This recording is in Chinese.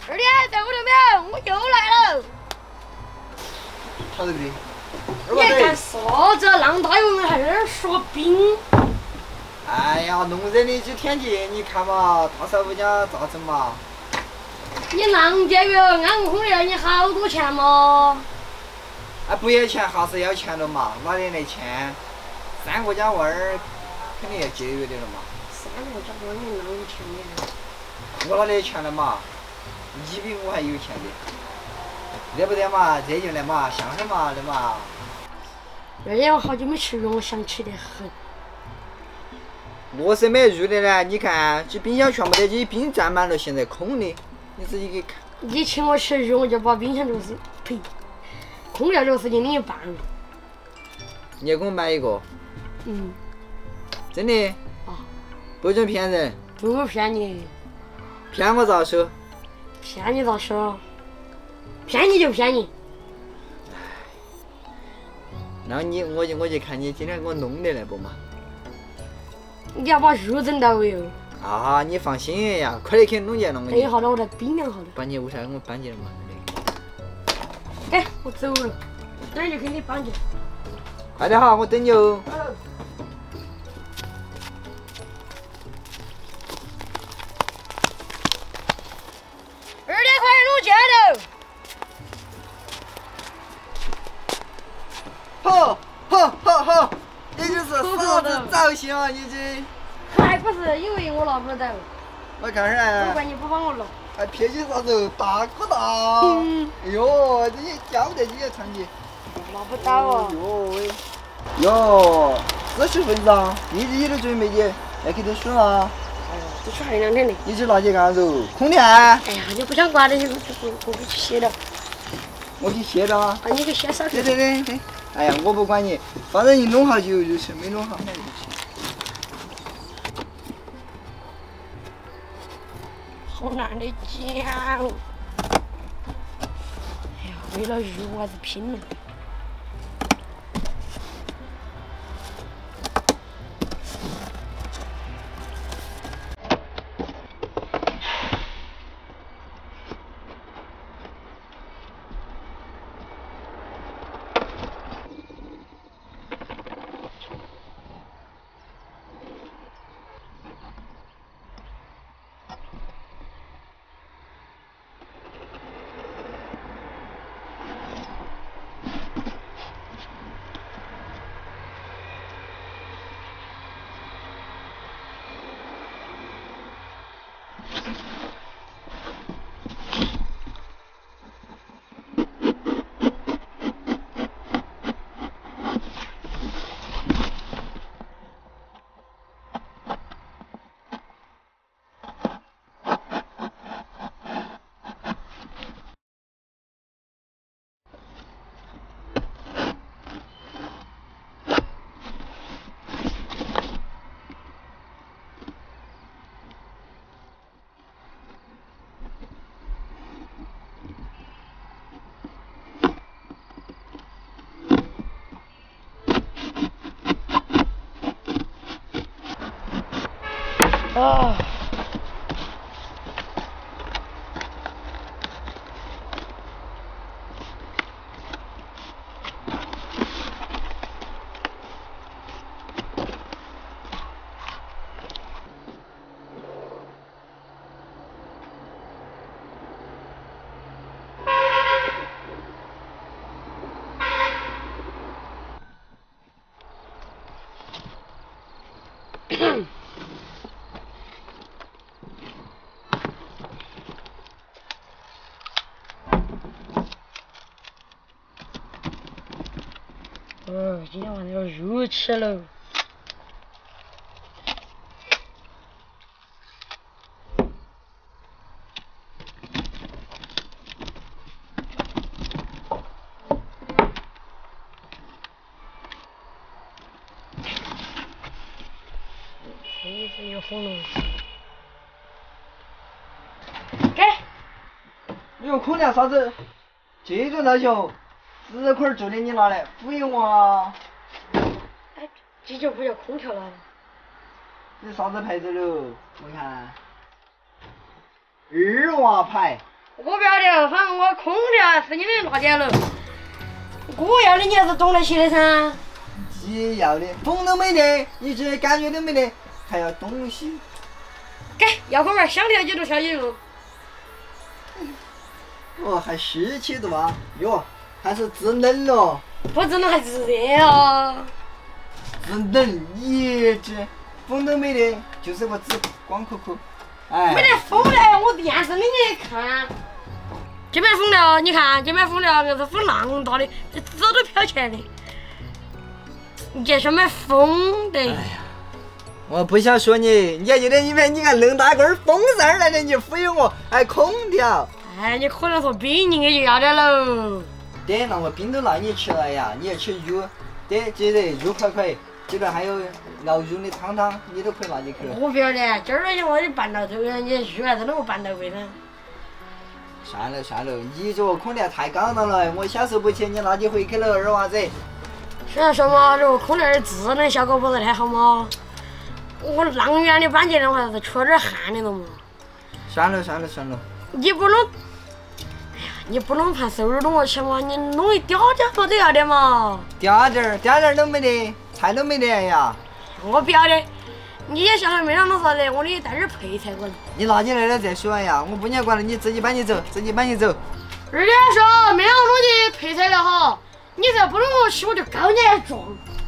二弟在屋头没有？我又来了。 好的不对？ 你干啥子？浪大有人还在那儿说冰。 哎呀，弄热的这天气，你看嘛，大少夫家咋整嘛？ 你浪节约安空调，你好多钱嘛？ 哎，不要钱还是要钱的嘛，哪里来钱？3个家娃儿肯定要节约的了嘛。 3个家娃儿你哪有钱的？ 我哪里有钱了嘛？你比我还有钱的，对不对嘛？这就来嘛，相声嘛的嘛。 二弟我好久没吃肉，我想吃得很。 我是没入的呢，你看这冰箱全部都这冰占满了，现在空的，你自己给看。 你请我吃肉，我就把冰箱这个事，呸，空调这个事情领一半。 你要给我买一个？ 嗯。 真的？ 啊。 不准骗人。 不骗你。 骗我咋说？ 骗你咋说？骗你就骗你。 那我就看你今天给我弄的那不嘛？ 你要把肉整到哟。 啊，你放心呀，快点去弄去弄去。 等一下了，我再冰两下了。 把你屋上给我搬起来嘛。 哎，我走了，等会就给你搬去。 快点哈，我等你哦。 二弟，快点弄去头。 好，你就是啥子造型啊？你这还不是因为我拿不到， 我看看。 不怪你不帮我拿。 还撇起啥子？大哥大！哎呦，这些交得这些长期。 拿不到啊！ 哟，40分钟，你都准备的，来给点水嘛。 哎呀，这水还有2天的。 你去拿去干啥子？空调。 哎呀，你不想管那些，我给去歇了。 我去歇了啊。 啊，你去歇烧去。 对。哎呀，我不管你，反正你弄好就吃，没弄好那就吃。 好难的讲。哎呀，为了肉我还是拼了。啊！今天晚上有肉吃喽。衣服又红了。给。 你用空调啥子？这种大小，10块做的你拿来敷衍我啊？ 哎，这就不叫空调了。 这啥子牌子喽？我看2瓦牌。 我不要得，反正我空调是你的那点了。我要的你还是懂得起的噻。 你要的风都没得，一直感觉都没得，还要东西。 给遥控板想调几度调几度。 哦，还17度啊！哟，还是制冷了。 不制冷还是热啊。 制冷，一直风都没得，就是个纸光壳壳。哎。 没得风的，我电视里面看。这边风了，你看这边风了，那是风浪大的，这纸都飘起来的。你这上面风的。哎呀， 我不想说你，你就在里面，你看弄大根风扇来的，你忽悠我，还空调。 哎，你可能说冰你也就要得喽。 对，那我冰都拿你吃了呀，你要吃肉，对，记得肉块块，这边还有熬肉的汤汤，你都可以拿进去了。 我不要的，今儿我的半道头，你肉还是啷个半道贵呢？ 算了算了，你这个空调太高档了，我享受不起，你拿起回去了，二娃子。 虽然说嘛，这个空调的制冷效果不是太好嘛，我啷远的搬进来的话是出了点汗的了嘛。 算了算了算了， 你不能，哎呀，你不能怕收入弄我钱嘛，你弄一点点不都要得嘛？ 点点都没得，菜都没得呀。 我不要的，你也晓得没让弄啥子，我得带点配菜过来。 你拿进来了再说呀，我不你管了，你自己搬起走，自己搬起走。 二姐说没让我弄的配菜了哈，你这不能起我就高你还撞。